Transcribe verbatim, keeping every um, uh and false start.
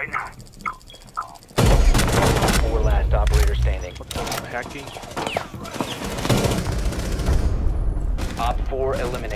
right now. Four last operator standing. Hacking. Op four eliminated.